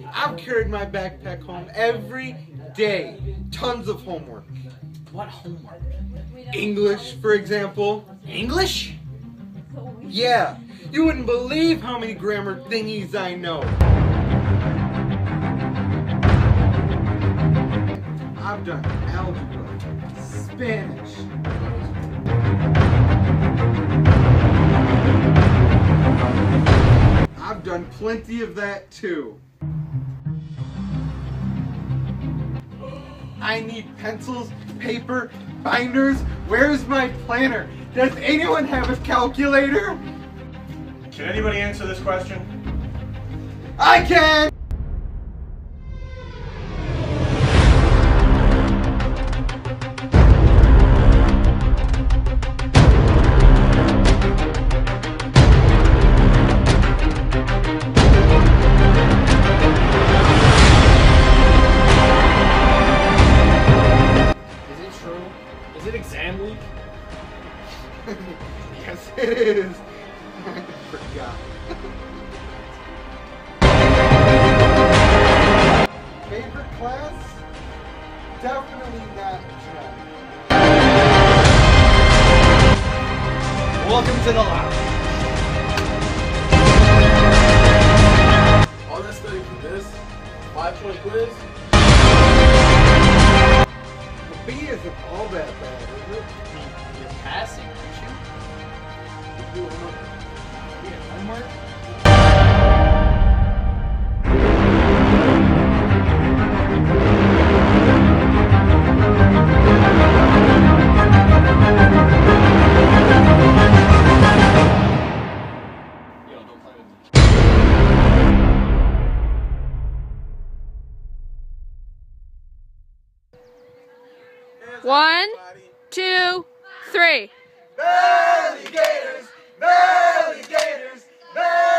I've carried my backpack home every day. Tons of homework. What homework? English, for example. English? Yeah, you wouldn't believe how many grammar thingies I know. I've done algebra, Spanish. I've done plenty of that too. I need pencils, paper, binders. Where's my planner? Does anyone have a calculator? Can anybody answer this question? I can! Is it exam week? Yes, it is. I forgot. Favorite class? Definitely not gem. Welcome to the lounge. All that study for this 5-point quiz. B isn't all that bad, is it? You're passing, aren't you? Yeah, homework? Yo, don't play with me. 1, 2, 3. Valley Gators! Valley Gators! Valley